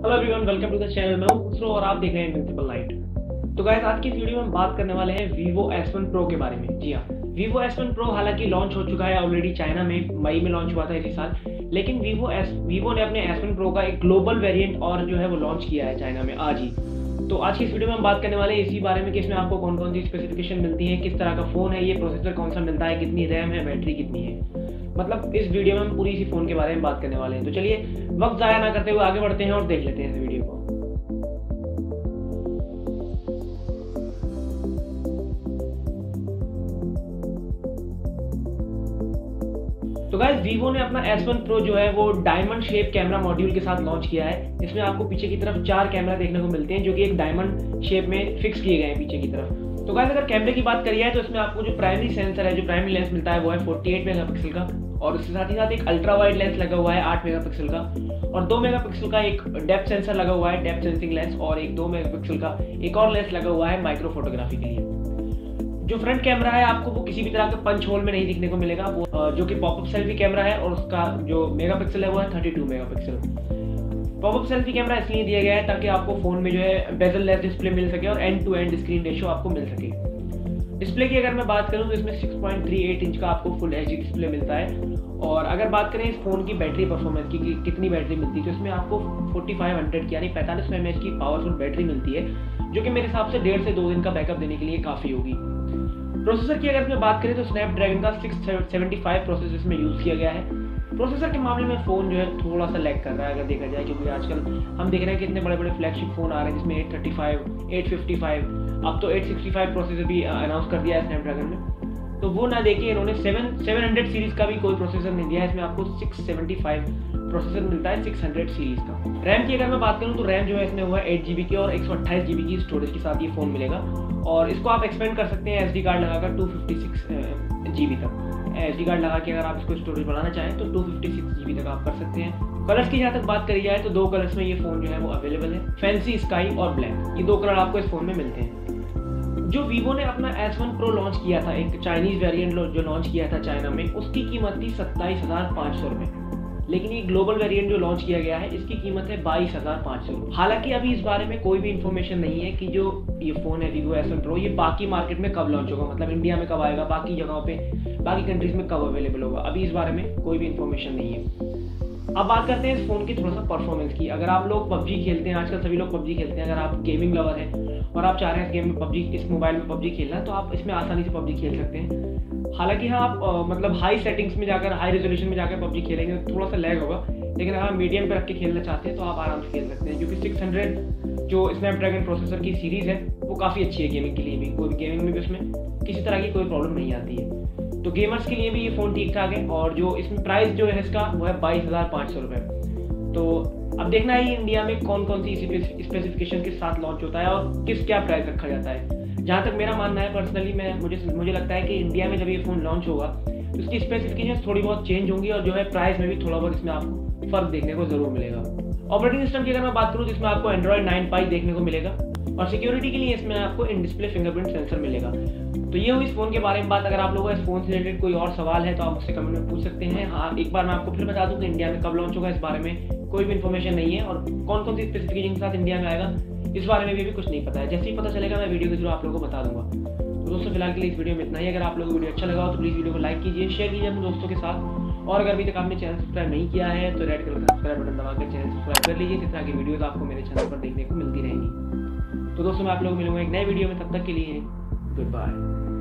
Hello everyone, welcome to the channel. मैं हूं खुसरो और आप देख रहे हैं इनविजिबल लाइट। तो गाइस, आज की इस वीडियो में हम बात करने वाले हैं Vivo S1 Pro के बारे में। जी हाँ, Vivo S1 Pro हालांकि लॉन्च हो चुका है ऑलरेडी, चाइना में मई में लॉन्च हुआ था इसी साल। लेकिन Vivo ने अपने S1 Pro का एक ग्लोबल वेरिएंट और जो है वो लॉन्च किया है चाइना में आज ही। तो आज की इस वीडियो में हम बात करने वाले हैं इसी बारे में कि इसमें आपको कौन कौन सी स्पेसिफिकेशन मिलती है, किस तरह का फ़ोन है ये, प्रोसेसर कौन सा मिलता है, कितनी रैम है, बैटरी कितनी है। मतलब इस वीडियो में हम पूरी इसी फ़ोन के बारे में बात करने वाले हैं। तो चलिए वक्त ज़ाया ना करते हुए आगे बढ़ते हैं और देख लेते हैं इस वीडियो को। तो गाइस, Vivo ने अपना S1 Pro जो है वो डायमंड शेप कैमरा मॉड्यूल के साथ लॉन्च किया है। इसमें आपको पीछे की तरफ 4 कैमरा देखने को मिलते हैं जो कि एक डायमंड शेप में फिक्स किए गए हैं पीछे की तरफ। तो गाइस, अगर कैमरे की बात करी जाए तो इसमें आपको जो प्राइमरी सेंसर है, जो प्राइमरी लेंस मिलता है वो है 48 मेगापिक्सल का, और उसके साथ ही साथ एक अल्ट्रा वाइड लेंस लगा हुआ है 8 मेगापिक्सल का, और 2 मेगापिक्सल का एक डेप्थ सेंसर लगा हुआ है, डेप्थ सेंसिंग लेंस, और एक 2 मेगापिक्सल का एक और लेंस लगा हुआ है माइक्रो फोटोग्राफी के लिए। जो फ्रंट कैमरा है आपको वो किसी भी तरह के पंच होल में नहीं दिखने को मिलेगा, वो जो कि पॉपअप सेल्फी कैमरा है, और उसका जो मेगापिक्सल है वो है 32 मेगापिक्सल। पॉपअप सेल्फी कैमरा इसलिए दिया गया है ताकि आपको फोन में जो है बेजल लेस डिस्प्ले मिल सके और end to end screen ratio आपको मिल सके। डिस्प्ले की अगर मैं बात करूं तो इसमें 6.38 इंच का आपको फुल एचडी डिस्प्ले मिलता है। और अगर बात करें इस फोन की बैटरी परफॉर्मेंस की, कितनी बैटरी मिलती है, तो इसमें आपको 4500 की यानी 4500 mAh की पावरफुल बैटरी मिलती है, जो कि मेरे हिसाब से 1.5 से 2 दिन का बैकअप देने के लिए काफ़ी होगी। प्रोसेसर की अगर मैं बात करें तो स्नैपड्रैगन का 675 प्रोसेसर इसमें यूज़ किया गया है। प्रोसेसर के मामले में फ़ोन जो है थोड़ा सा लैग कर रहा है अगर देखा जाए, क्योंकि आजकल हम देख रहे हैं कि इतने बड़े बड़े फ्लैगशिप फ़ोन आ रहे हैं जिसमें 835, 855, अब तो 865 प्रोसेसर भी अनाउंस कर दिया है स्नैपड्रैगन में। तो वो ना देखिए, इन्होंने 700 सीरीज़ का भी कोई प्रोसेसर नहीं दिया है, इसमें आपको 675 प्रोसेसर मिलता है 600 सीरीज़ का। रैम की अगर मैं बात करूँ तो रैम जो है इसमें हुआ है 8 GB की और 128 GB की स्टोरेज के साथ ये फ़ोन मिलेगा, और इसको आप एक्सपेंड कर सकते हैं SD कार्ड लगाकर 256 GB तक। SD कार्ड लगा के अगर आप इसको स्टोरेज बढ़ाना चाहें तो 256 GB तक आप कर सकते हैं। कलर्स की जहाँ तक बात करी जाए तो 2 कलर्स में ये फ़ोन जो है वो अवेलेबल है, फैंसी स्काई और ब्लैक। ये 2 कलर आपको इस फ़ोन में मिलते हैं। जो Vivo ने अपना S1 Pro लॉन्च किया था, एक चाइनीज़ वेरिएंट जो लॉन्च किया था चाइना में, उसकी कीमत थी 27,500 रुपये। लेकिन ये ग्लोबल वेरिएंट जो लॉन्च किया गया है इसकी कीमत है 22,500 रुपये। हालांकि अभी इस बारे में कोई भी इन्फॉर्मेशन नहीं है कि जो ये फ़ोन है Vivo S1 Pro ये बाकी मार्केट में कब लॉन्च होगा, मतलब इंडिया में कब आएगा, बाकी जगहों पे, बाकी कंट्रीज में कब अवेलेबल होगा। अभी इस बारे में कोई भी इन्फॉर्मेशन नहीं है। अब बात करते हैं इस फ़ोन की थोड़ा सा परफॉर्मेंस की। अगर आप लोग PUBG खेलते हैं, आजकल सभी लोग PUBG खेलते हैं, अगर आप गेमिंग लवर हैं और आप चाह रहे हैं इस गेम में PUBG, इस मोबाइल में PUBG खेलना, तो आप इसमें आसानी से PUBG खेल सकते हैं। हालांकि हाँ, आप मतलब हाई सेटिंग्स में जाकर, हाई रेजोल्यूशन में जाकर PUBG खेलेंगे तो थोड़ा सा लैग होगा, लेकिन अगर आप मीडियम पे रख के खेलना चाहते हैं तो आप आराम से खेल सकते हैं, क्योंकि 600 जो स्नैपड्रैगन प्रोसेसर की सीरीज़ है वो काफ़ी अच्छी है गेमिंग के लिए भी। कोई गेमिंग में भी उसमें किसी तरह की कोई प्रॉब्लम नहीं आती है, तो गेमर्स के लिए भी ये फ़ोन ठीक ठाक है। और जो इसमें प्राइस जो है इसका वो है 22,500 रुपये। तो अब देखना है इंडिया में कौन कौन सी स्पेसिफिकेशन के साथ लॉन्च होता है और क्या प्राइस रखा जाता है। जहाँ तक मेरा मानना है पर्सनली, मुझे लगता है कि इंडिया में जब ये फ़ोन लॉन्च होगा तो इसकी स्पेसिफिकेशन थोड़ी बहुत चेंज होंगी, और जो है प्राइस में भी थोड़ा बहुत इसमें आपको फ़र्क देखने को ज़रूर मिलेगा। ऑपरेटिंग सिस्टम की अगर मैं बात करूँ तो इसमें आपको Android 9 Pie देखने को मिलेगा, और सिक्योरिटी के लिए इसमें आपको इन डिस्प्ले फिंगरप्रिंट सेंसर मिलेगा। तो ये हुई इस फ़ोन के बारे में बात। अगर आप लोगों को इस फ़ोन से रिलेटेड कोई और सवाल है तो आप मुझसे कमेंट में पूछ सकते हैं। हाँ, एक बार मैं आपको फिर बता दूँ कि इंडिया में कब लॉन्च होगा इस बारे में कोई भी इन्फॉर्मेशन नहीं है, और कौन कौन सी स्पेसिफिकेशन के साथ इंडिया में आएगा इस बारे में भी कुछ नहीं पता है। जैसे ही पता चलेगा मैं वीडियो के थ्रू आप लोगों को बता दूंगा। तो दोस्तों, फिलहाल के लिए इस वीडियो में इतना ही। अगर आप लोगों को वीडियो अच्छा लगा हो तो प्लीज़ वीडियो को लाइक कीजिए, शेयर कीजिए अपने दोस्तों के साथ, और अगर अभी तक आपने चैनल सब्सक्राइब नहीं किया है तो रेड कलर का सब्सक्राइब बटन दबाकर चैनल सब्सक्राइब कर लीजिए। इस तरह की वीडियोज़ आपको मेरे चैनल पर देखने को मिलती रहेंगी। तो दोस्तों, मैं आप लोगों को मिलूंगा एक नए वीडियो में, तब तक के लिए गुड बाय।